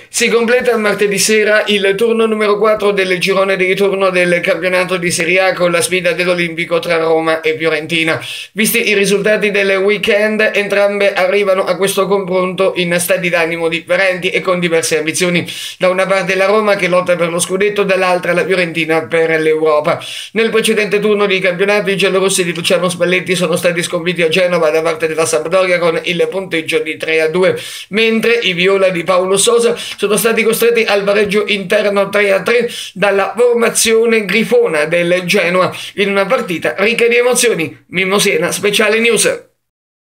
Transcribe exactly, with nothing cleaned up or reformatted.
Si completa martedì sera il turno numero quattro del girone di ritorno del campionato di Serie A con la sfida dell'Olimpico tra Roma e Fiorentina. Visti i risultati del weekend, entrambe arrivano a questo confronto in stati d'animo differenti e con diverse ambizioni. Da una parte la Roma che lotta per lo scudetto, dall'altra la Fiorentina per l'Europa. Nel precedente turno di campionato i giallorossi di Luciano Spalletti sono stati sconfitti a Genova da parte della Sampdoria con il punteggio di tre a due, mentre i viola di Paulo Sousa sono stati costretti al pareggio interno tre a tre dalla formazione grifona del Genoa in una partita ricca di emozioni. Mimmo Siena, Speciale News.